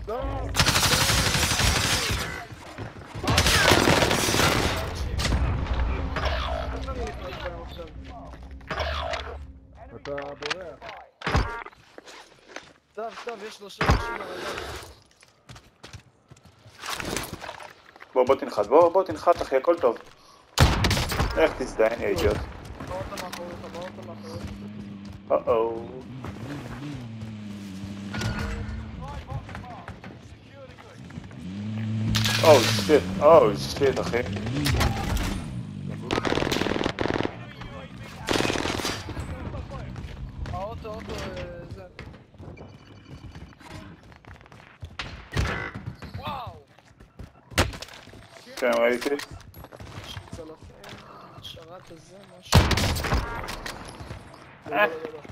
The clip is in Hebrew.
לא! אתה בורח. טוב, יש 30 אנשים על הגב. בוא תנחת, בוא תנחת אחי, הכל טוב. איך תזדיין, יא אידיוט. באוטו מאחוריך. או-או. אוי שיט, אחי. האוטו, זה. וואו! כן, ראיתי. צלפים, שרת הזה, משהו. לא.